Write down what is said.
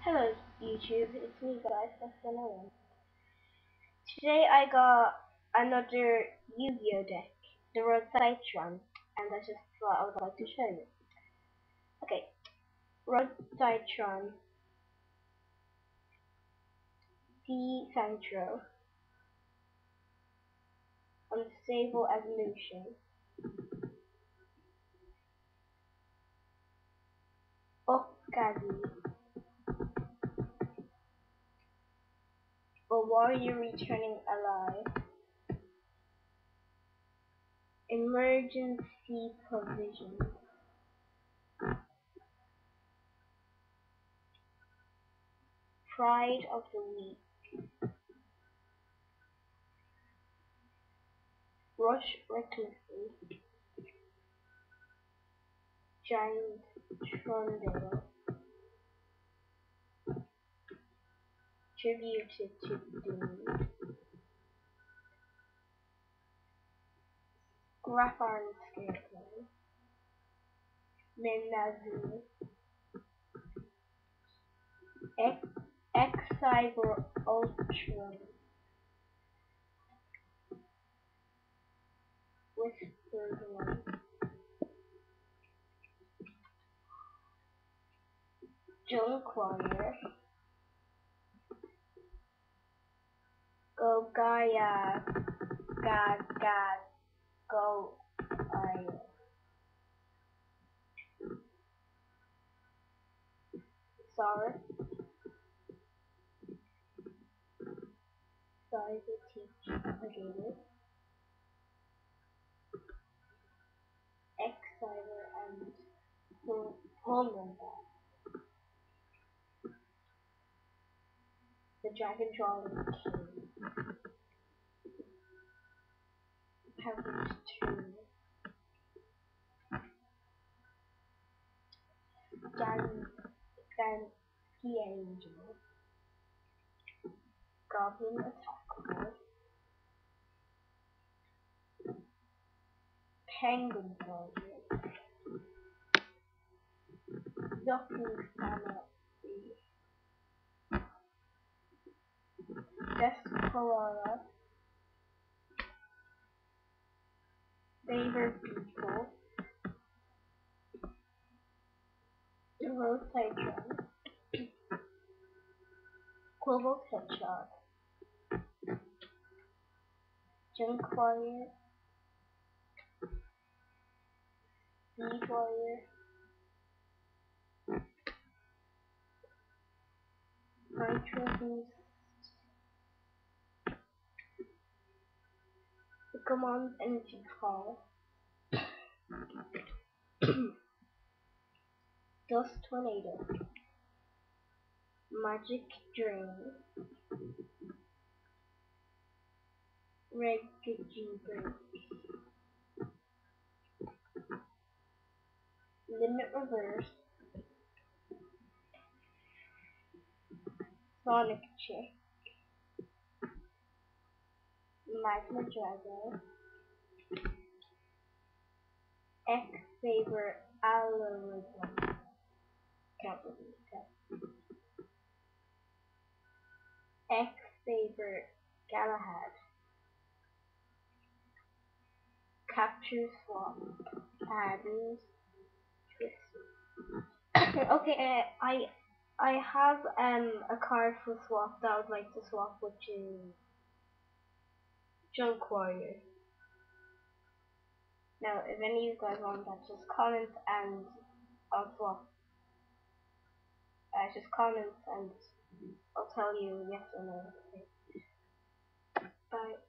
Hello YouTube, it's me guys, that's Nolan. Today I got another Yu-Gi-Oh deck, the Roadside Tron, and I just thought I would like to show you. Okay, Roadside Tron, D Centro, Unstable Evolution, Okazi, a warrior returning alive, Emergency Provision, Pride of the Week, Rush Recklessly, Giant Trondale, Tributed to Doom, Graphite Scarecrow, Minazu, X-Cyber Ultron, Whispered One, Junkwarrior, Go Gaia, Go Gaia, Saurus, Cyber Teach Brigade, X-Cyber and Pullman, the Dragon Drawing King, Heaven's Tomb, Dan Angel, Goblin Attack Force, Penguin Soldier, Duckling Stammer, Desperora, Favor People, the Roadside Drum, Global Headshot, Junk Warrior, Speed Warrior, Nitro Boost, Pokemon Energy Call, Dust Tornado, Magic Drain, Reggie Break, Limit Reverse, Sonic Chick, Magma Dragon, X-Saber Algorithm, can't believe that, X-Saber Galahad, Capture Swap, Adams, Twist. Okay, I have a card for swap that I would like to swap, which is Junk Warrior. Now, if any of you guys want that, just comment and I'll swap. Just comment and I'll tell you yes or no. Okay. Bye.